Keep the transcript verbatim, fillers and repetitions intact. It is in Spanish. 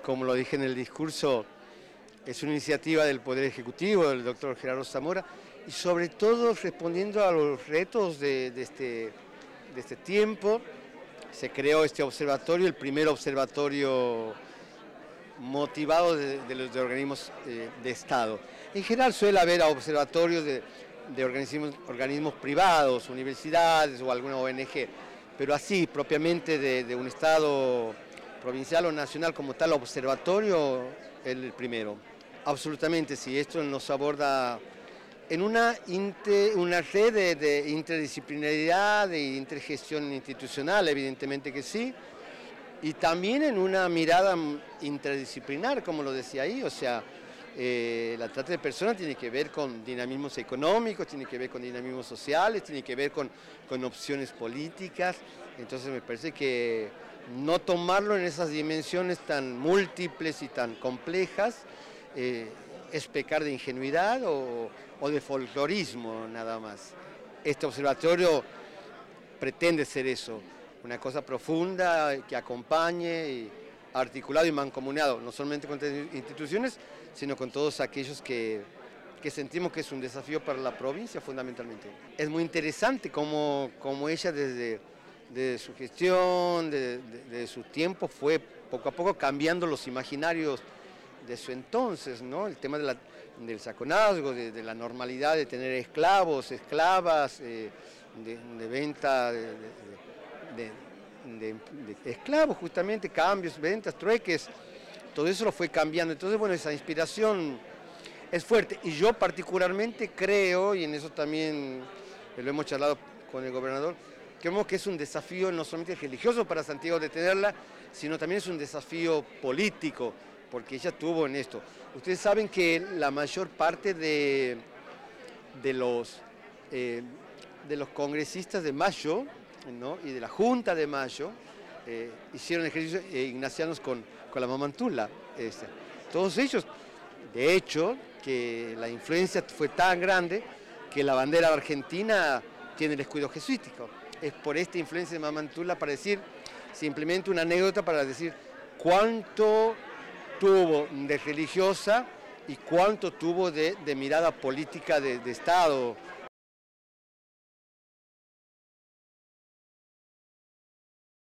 como lo dije en el discurso, es una iniciativa del Poder Ejecutivo, del doctor Gerardo Zamora, y sobre todo respondiendo a los retos de, de, este, de este tiempo. Se creó este observatorio, el primer observatorio motivado de, de los de organismos eh, de Estado. En general suele haber observatorios de, de organismos, organismos privados, universidades o alguna O N G, pero así propiamente de, de un Estado provincial o nacional como tal, observatorio, el primero. Absolutamente, sí, esto nos aborda en una, inter, una red de, de interdisciplinaridad, de intergestión institucional, evidentemente que sí, y también en una mirada interdisciplinar, como lo decía ahí, o sea, eh, la trata de personas tiene que ver con dinamismos económicos, tiene que ver con dinamismos sociales, tiene que ver con, con opciones políticas, entonces me parece que no tomarlo en esas dimensiones tan múltiples y tan complejas eh, es pecar de ingenuidad o, o de folclorismo nada más. Este observatorio pretende ser eso, una cosa profunda que acompañe, y articulado y mancomunado, no solamente con instituciones, sino con todos aquellos que, que sentimos que es un desafío para la provincia fundamentalmente. Es muy interesante cómo, cómo ella desde, desde su gestión, desde de, de su tiempo, fue poco a poco cambiando los imaginarios de su entonces, ¿no? El tema de la, del saconazgo, de, de la normalidad de tener esclavos, esclavas, eh, de, de venta de, de, de, de esclavos, justamente, cambios, ventas, trueques, todo eso lo fue cambiando. Entonces, bueno, esa inspiración es fuerte. Y yo particularmente creo, y en eso también lo hemos charlado con el gobernador, creemos que es un desafío no solamente religioso para Santiago de tenerla, sino también es un desafío político, porque ella tuvo en esto. Ustedes saben que la mayor parte de, de, los, eh, de los congresistas de Mayo, ¿no? Y de la Junta de Mayo eh, hicieron ejercicios eh, ignacianos con, con la mamantula. Este. Todos ellos, de hecho, que la influencia fue tan grande que la bandera argentina tiene el escudo jesuítico. Es por esta influencia de mamantula, para decir, simplemente una anécdota para decir cuánto tuvo de religiosa y cuánto tuvo de, de mirada política de, de Estado